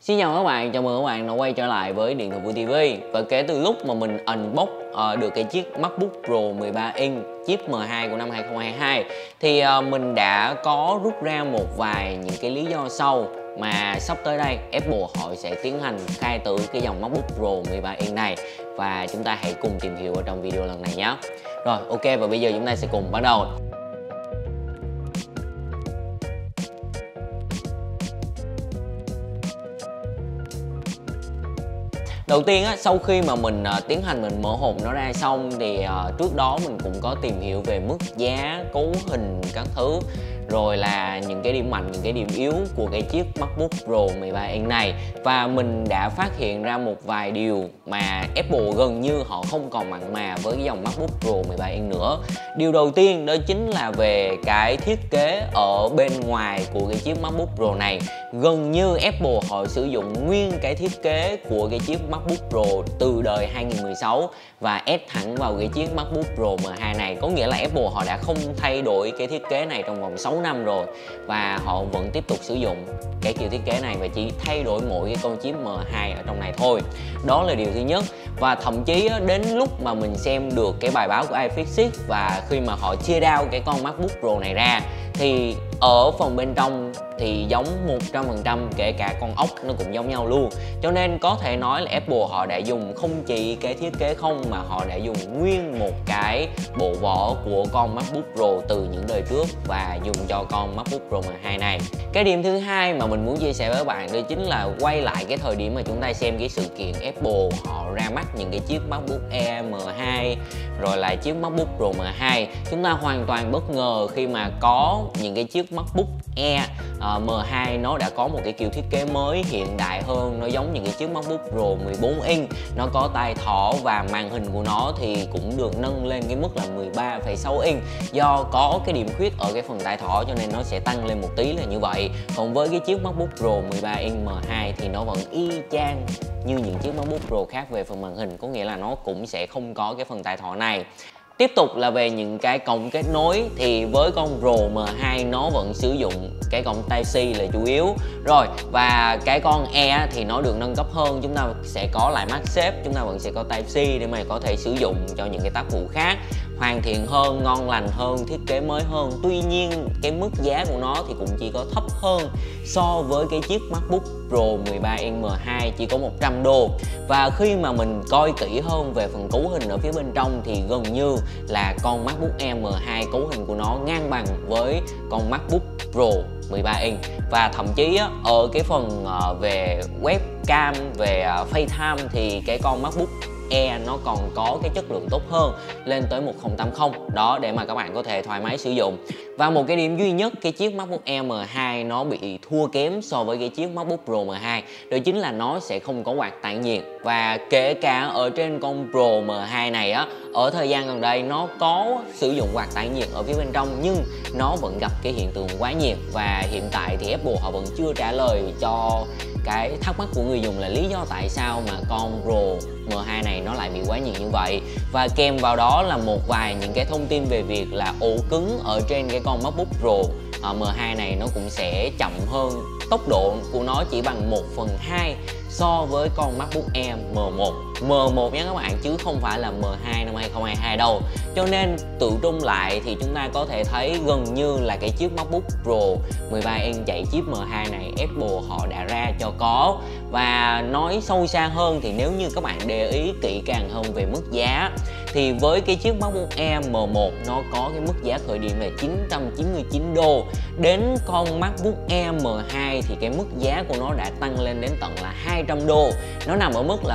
Xin chào các bạn, chào mừng các bạn đã quay trở lại với Điện thoại Vui TV. Và kể từ lúc mà mình unbox được cái chiếc MacBook Pro 13 inch chip M2 của năm 2022 thì mình đã có rút ra một vài những cái lý do sau mà sắp tới đây Apple họ sẽ tiến hành khai tử cái dòng MacBook Pro 13 inch này, và chúng ta hãy cùng tìm hiểu ở trong video lần này nhé. Rồi, ok, và bây giờ chúng ta sẽ cùng bắt đầu. Đầu tiên á, sau khi mà mình tiến hành mình mở hộp nó ra xong thì trước đó mình cũng có tìm hiểu về mức giá, cấu hình các thứ, rồi là những cái điểm mạnh, những cái điểm yếu của cái chiếc MacBook Pro 13 inch này. Và mình đã phát hiện ra một vài điều mà Apple gần như họ không còn mặn mà với cái dòng MacBook Pro 13 inch nữa. Điều đầu tiên đó chính là về cái thiết kế ở bên ngoài của cái chiếc MacBook Pro này. Gần như Apple họ sử dụng nguyên cái thiết kế của cái chiếc MacBook Pro từ đời 2016 và ép thẳng vào cái chiếc MacBook Pro M2 này. Có nghĩa là Apple họ đã không thay đổi cái thiết kế này trong vòng 6 năm rồi, và họ vẫn tiếp tục sử dụng cái kiểu thiết kế này và chỉ thay đổi mỗi cái con chip M2 ở trong này thôi. Đó là điều thứ nhất. Và thậm chí đến lúc mà mình xem được cái bài báo của iFixit và khi mà họ chia down cái con MacBook Pro này ra thì ở phần bên trong thì giống 100%, kể cả con ốc nó cũng giống nhau luôn. Cho nên có thể nói là Apple họ đã dùng không chỉ cái thiết kế không mà họ đã dùng nguyên một cái bộ vỏ của con MacBook Pro từ những đời trước và dùng cho con MacBook Pro M2 này. Cái điểm thứ hai mà mình muốn chia sẻ với các bạn đó chính là quay lại cái thời điểm mà chúng ta xem cái sự kiện Apple họ ra mắt những cái chiếc MacBook Air M2 rồi là chiếc MacBook Pro M2. Chúng ta hoàn toàn bất ngờ khi mà có những cái chiếc MacBook Air M2 nó đã có một cái kiểu thiết kế mới hiện đại hơn, nó giống những cái chiếc MacBook Pro 14 inch, nó có tai thỏ và màn hình của nó thì cũng được nâng lên cái mức là 13,6 inch. Do có cái điểm khuyết ở cái phần tai thỏ cho nên nó sẽ tăng lên một tí là như vậy. Còn với cái chiếc MacBook Pro 13 inch M2 thì nó vẫn y chang như những chiếc MacBook Pro khác về phần màn hình, có nghĩa là nó cũng sẽ không có cái phần tai thỏ này. Tiếp tục là về những cái cổng kết nối thì với con Pro M2 nó vẫn sử dụng cái cổng Type-C là chủ yếu. Rồi, và cái con Air thì nó được nâng cấp hơn, chúng ta sẽ có lại MagSafe, chúng ta vẫn sẽ có Type-C để mà có thể sử dụng cho những cái tác vụ khác. Hoàn thiện hơn, ngon lành hơn, thiết kế mới hơn. Tuy nhiên cái mức giá của nó thì cũng chỉ có thấp hơn so với cái chiếc MacBook Pro 13 inch M2, chỉ có 100 đô. Và khi mà mình coi kỹ hơn về phần cấu hình ở phía bên trong thì gần như là con MacBook Air M2 cấu hình của nó ngang bằng với con MacBook Pro 13 inch. Và thậm chí ở cái phần về webcam, về FaceTime thì cái con MacBook Air nó còn có cái chất lượng tốt hơn, lên tới 1080 đó, để mà các bạn có thể thoải mái sử dụng. Và một cái điểm duy nhất cái chiếc MacBook Air M2 nó bị thua kém so với cái chiếc MacBook Pro M2 đó chính là nó sẽ không có quạt tản nhiệt. Và kể cả ở trên con Pro M2 này á, ở thời gian gần đây nó có sử dụng quạt tản nhiệt ở phía bên trong nhưng nó vẫn gặp cái hiện tượng quá nhiệt. Và hiện tại thì Apple họ vẫn chưa trả lời cho cái thắc mắc của người dùng là lý do tại sao mà con Pro M2 này nó lại bị quá nhiệt như vậy. Và kèm vào đó là một vài những cái thông tin về việc là ổ cứng ở trên cái con MacBook Pro M2 này nó cũng sẽ chậm hơn, tốc độ của nó chỉ bằng 1/2 so với con MacBook Air M1 nhé các bạn, chứ không phải là M2 năm 2022 đâu. Cho nên tự trung lại thì chúng ta có thể thấy gần như là cái chiếc MacBook Pro 13 inch chạy chip M2 này Apple họ đã ra cho có. Và nói sâu xa hơn thì nếu như các bạn để ý kỹ càng hơn về mức giá thì với cái chiếc MacBook Air M1 nó có cái mức giá khởi điểm là 999 đô. Đến con MacBook Air M2 thì cái mức giá của nó đã tăng lên đến tận là 200 đô. Nó nằm ở mức là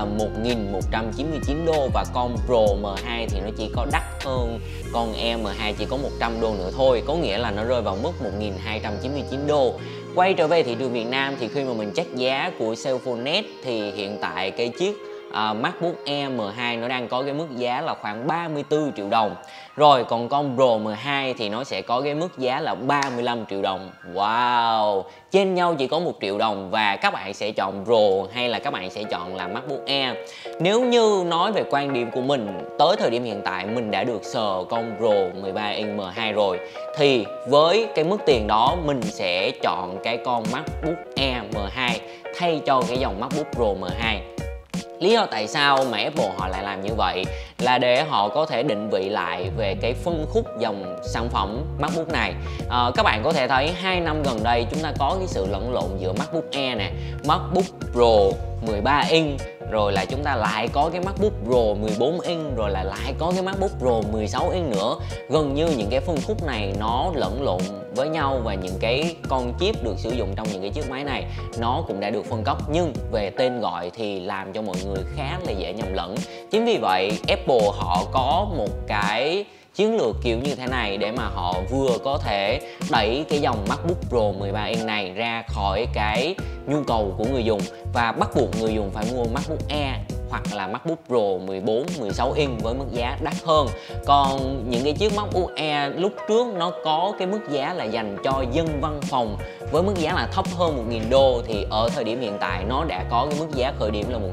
1199 đô, và con Pro M2 thì nó chỉ có đắt hơn con Air M2 chỉ có 100 đô nữa thôi, có nghĩa là nó rơi vào mức 1299 đô. Quay trở về thị trường Việt Nam thì khi mà mình check giá của Cellphone.net thì hiện tại cái chiếc MacBook Air M2 nó đang có cái mức giá là khoảng 34 triệu đồng. Rồi còn con Pro M2 thì nó sẽ có cái mức giá là 35 triệu đồng. Wow, trên nhau chỉ có 1 triệu đồng. Và các bạn sẽ chọn Pro hay là các bạn sẽ chọn là MacBook Air? Nếu như nói về quan điểm của mình, tới thời điểm hiện tại mình đã được sờ con Pro 13 inch M2 rồi, thì với cái mức tiền đó mình sẽ chọn cái con MacBook Air M2 thay cho cái dòng MacBook Pro M2. Lý do tại sao mà Apple họ lại làm như vậy là để họ có thể định vị lại về cái phân khúc dòng sản phẩm MacBook này. Các bạn có thể thấy 2 năm gần đây chúng ta có cái sự lẫn lộn giữa MacBook Air nè, MacBook Pro 13 inch, rồi là chúng ta lại có cái MacBook Pro 14 inch, rồi là lại có cái MacBook Pro 16 inch nữa. Gần như những cái phân khúc này nó lẫn lộn với nhau và những cái con chip được sử dụng trong những cái chiếc máy này nó cũng đã được phân cấp, nhưng về tên gọi thì làm cho mọi người khá là dễ nhầm lẫn. Chính vì vậy Apple họ có một cái chiến lược kiểu như thế này để mà họ vừa có thể đẩy cái dòng MacBook Pro 13 inch này ra khỏi cái nhu cầu của người dùng và bắt buộc người dùng phải mua MacBook Air hoặc là MacBook Pro 14, 16 inch với mức giá đắt hơn. Còn những cái chiếc MacBook Air lúc trước nó có cái mức giá là dành cho dân văn phòng với mức giá là thấp hơn 1.000 đô, thì ở thời điểm hiện tại nó đã có cái mức giá khởi điểm là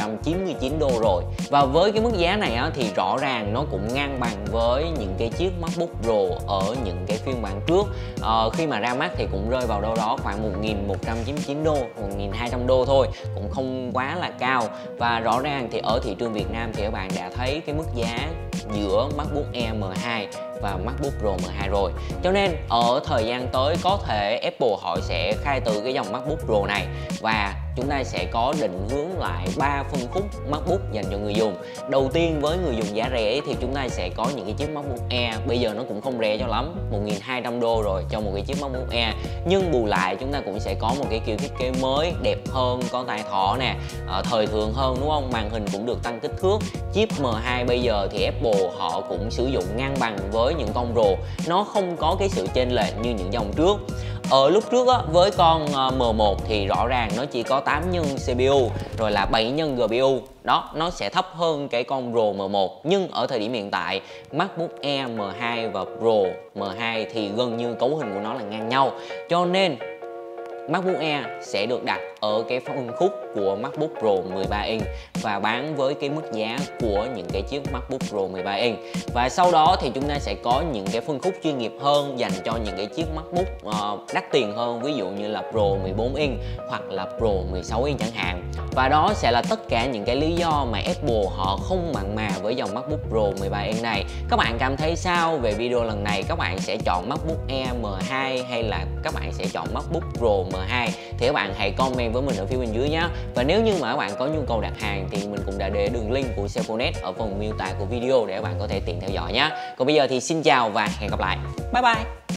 1.199 đô rồi. Và với cái mức giá này á, thì rõ ràng nó cũng ngang bằng với những cái chiếc MacBook Pro ở những cái phiên bản trước. Khi mà ra mắt thì cũng rơi vào đâu đó khoảng 1.199 đô, 1.200 đô thôi, cũng không quá là cao. Và rõ ràng thì ở thị trường Việt Nam thì các bạn đã thấy cái mức giá giữa MacBook Air M2 và MacBook Pro M2 rồi. Cho nên ở thời gian tới có thể Apple họ sẽ khai từ cái dòng MacBook Pro này và chúng ta sẽ có định hướng lại 3 phân khúc MacBook dành cho người dùng. Đầu tiên với người dùng giá rẻ thì chúng ta sẽ có những cái chiếc MacBook Air, bây giờ nó cũng không rẻ cho lắm, 1.200 đô rồi cho một cái chiếc MacBook Air. Nhưng bù lại chúng ta cũng sẽ có một cái kiểu thiết kế mới, đẹp hơn, có tai thỏ nè, thời thượng hơn đúng không? Màn hình cũng được tăng kích thước. Chip M2 bây giờ thì Apple họ cũng sử dụng ngang bằng với những con Pro, nó không có cái sự chênh lệch như những dòng trước. Ở lúc trước á, với con M1 thì rõ ràng nó chỉ có 8 nhân CPU rồi là 7 nhân GPU. Đó, nó sẽ thấp hơn cái con Pro M1. Nhưng ở thời điểm hiện tại MacBook Air M2 và Pro M2 thì gần như cấu hình của nó là ngang nhau. Cho nên MacBook Air sẽ được đặt ở cái phân khúc của MacBook Pro 13 inch và bán với cái mức giá của những cái chiếc MacBook Pro 13 inch. Và sau đó thì chúng ta sẽ có những cái phân khúc chuyên nghiệp hơn dành cho những cái chiếc MacBook đắt tiền hơn, ví dụ như là Pro 14 inch hoặc là Pro 16 inch chẳng hạn. Và đó sẽ là tất cả những cái lý do mà Apple họ không mặn mà với dòng MacBook Pro 13 inch này. Các bạn cảm thấy sao về video lần này? Các bạn sẽ chọn MacBook Air M2 hay là các bạn sẽ chọn MacBook Pro M2? Thì các bạn hãy comment với mình ở phía bên dưới nhé. Và nếu như mà các bạn có nhu cầu đặt hàng thì mình cũng đã để đường link của Cellphone ở phần miêu tả của video để các bạn có thể tiện theo dõi nhé. Còn bây giờ thì xin chào và hẹn gặp lại. Bye bye.